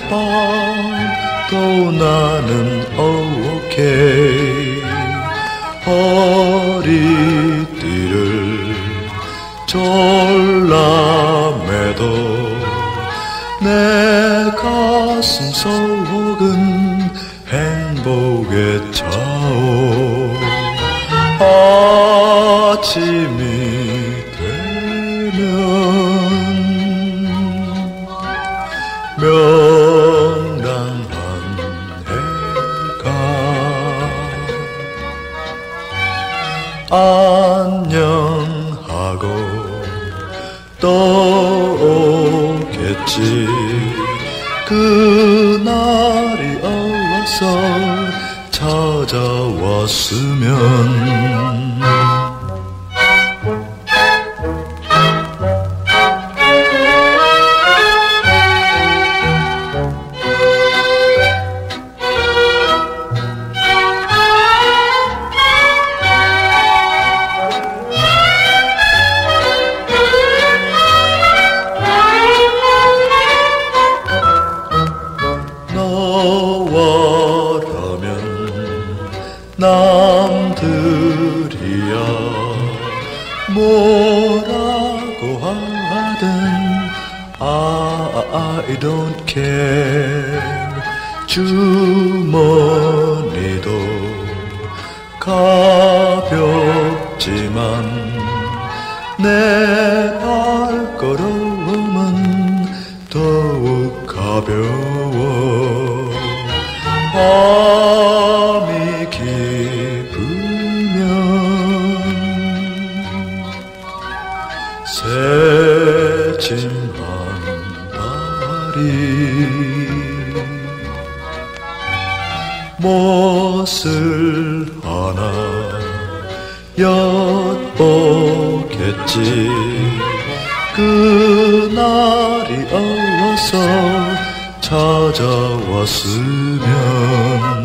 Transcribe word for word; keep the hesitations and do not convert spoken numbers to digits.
밤 또 나는 오케이 허리띠를 졸라매도 내 가슴 속은 행복의 차오 아침이 되면 명랑한 해가 안녕하고 떠오겠지 그날이 어서 찾아왔으면 너와라면 남들이야 뭐라고 하든 I don't care 주머니도 가볍지만 내 발걸음은 더욱 가벼워 밤이 깊으면 새침 한 발이 무엇을 하나 엿보겠지 그날이 어서 찾아왔으면